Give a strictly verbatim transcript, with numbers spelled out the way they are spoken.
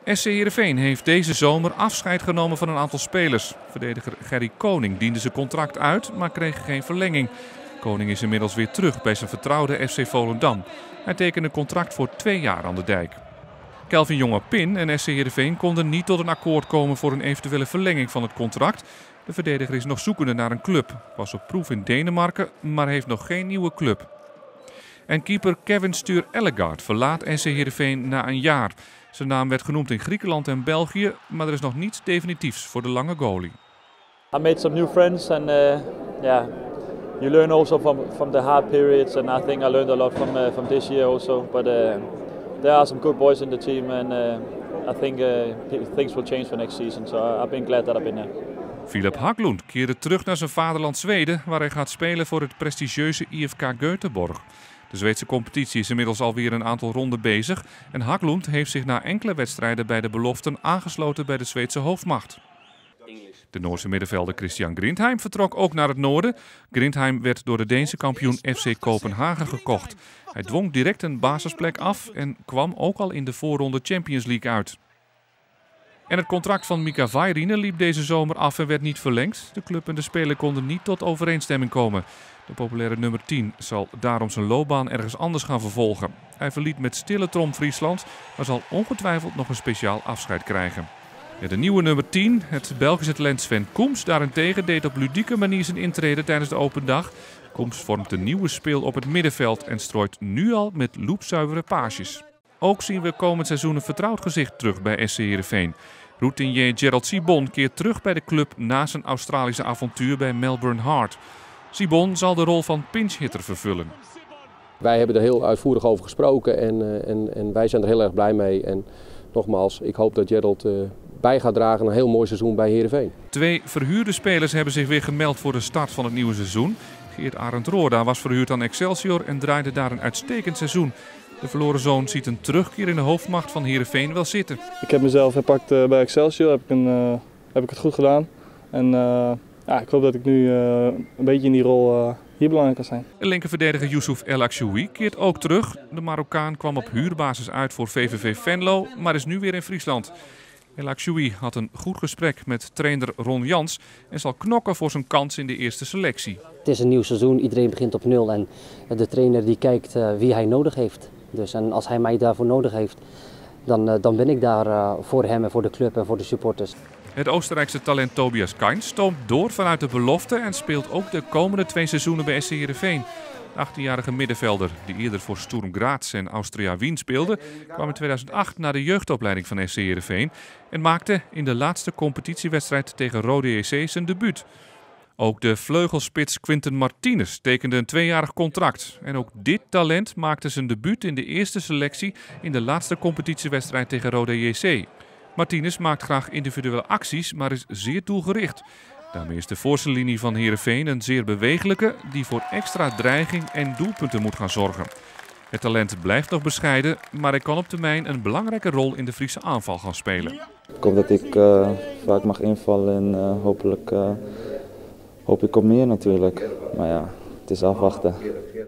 S C Heerenveen heeft deze zomer afscheid genomen van een aantal spelers. Verdediger Gerry Koning diende zijn contract uit, maar kreeg geen verlenging. Koning is inmiddels weer terug bij zijn vertrouwde F C Volendam. Hij tekende een contract voor twee jaar aan de dijk. Kelvin Jongapin en S C Heerenveen konden niet tot een akkoord komen voor een eventuele verlenging van het contract. De verdediger is nog zoekende naar een club. Was op proef in Denemarken, maar heeft nog geen nieuwe club. En keeper Kevin Stuur-Ellegaard verlaat S C Heerenveen na een jaar. Zijn naam werd genoemd in Griekenland en België, maar er is nog niets definitiefs voor de lange goalie. I made some new friends and uh, yeah, you learn also from from the hard periods, and I think I learned a lot from uh, from this year also. But uh, there are some good boys in the team, and uh, I think uh, things will change for next season. So I've been glad that I've been there. Philip Haglund keerde terug naar zijn vaderland Zweden, waar hij gaat spelen voor het prestigieuze I F K Göteborg. De Zweedse competitie is inmiddels alweer een aantal ronden bezig en Haglund heeft zich na enkele wedstrijden bij de beloften aangesloten bij de Zweedse hoofdmacht. De Noorse middenvelder Christian Grindheim vertrok ook naar het noorden. Grindheim werd door de Deense kampioen F C Kopenhagen gekocht. Hij dwong direct een basisplek af en kwam ook al in de voorronde Champions League uit. En het contract van Mika Vairinen liep deze zomer af en werd niet verlengd. De club en de speler konden niet tot overeenstemming komen. De populaire nummer tien zal daarom zijn loopbaan ergens anders gaan vervolgen. Hij verliet met stille trom Friesland, maar zal ongetwijfeld nog een speciaal afscheid krijgen. Ja, de nieuwe nummer tien, het Belgische talent Sven Koems, daarentegen deed op ludieke manier zijn intrede tijdens de open dag. Koems vormt een nieuwe speel op het middenveld en strooit nu al met loepzuivere paasjes. Ook zien we komend seizoen een vertrouwd gezicht terug bij S C Heerenveen. Routinier Gerald Sibon keert terug bij de club na zijn Australische avontuur bij Melbourne Heart. Sibon zal de rol van pinchhitter vervullen. Wij hebben er heel uitvoerig over gesproken en, en, en wij zijn er heel erg blij mee. En nogmaals, ik hoop dat Gerald uh, bij gaat dragen aan een heel mooi seizoen bij Heerenveen. Twee verhuurde spelers hebben zich weer gemeld voor de start van het nieuwe seizoen. Geert Arend Roorda was verhuurd aan Excelsior en draaide daar een uitstekend seizoen. De verloren zoon ziet een terugkeer in de hoofdmacht van Heerenveen wel zitten. Ik heb mezelf herpakt uh, bij Excelsior, heb ik, een, uh, heb ik het goed gedaan. En uh, ja, ik hoop dat ik nu uh, een beetje in die rol uh, hier belangrijk kan zijn. De linkerverdediger Youssouf El Achoui keert ook terug. De Marokkaan kwam op huurbasis uit voor V V V Venlo, maar is nu weer in Friesland. El Achoui had een goed gesprek met trainer Ron Jans en zal knokken voor zijn kans in de eerste selectie. Het is een nieuw seizoen, iedereen begint op nul en de trainer die kijkt uh, wie hij nodig heeft. Dus en als hij mij daarvoor nodig heeft, dan, uh, dan ben ik daar uh, voor hem en voor de club en voor de supporters. Het Oostenrijkse talent Tobias Kainz stoomt door vanuit de belofte en speelt ook de komende twee seizoenen bij S C Heerenveen. De achttienjarige middenvelder, die eerder voor Sturm Graz en Austria Wien speelde, kwam in tweeduizend acht naar de jeugdopleiding van S C Heerenveen en maakte in de laatste competitiewedstrijd tegen Rode J C zijn debuut. Ook de vleugelspits Quinten Martinez tekende een tweejarig contract. En ook dit talent maakte zijn debuut in de eerste selectie in de laatste competitiewedstrijd tegen Rode J C. Martinez maakt graag individuele acties, maar is zeer doelgericht. Daarmee is de voorste linie van Heerenveen een zeer bewegelijke die voor extra dreiging en doelpunten moet gaan zorgen. Het talent blijft nog bescheiden, maar hij kan op termijn een belangrijke rol in de Friese aanval gaan spelen. Ik hoop dat ik uh, vaak mag invallen en uh, hopelijk uh, hoop ik op meer natuurlijk. Maar ja, het is afwachten.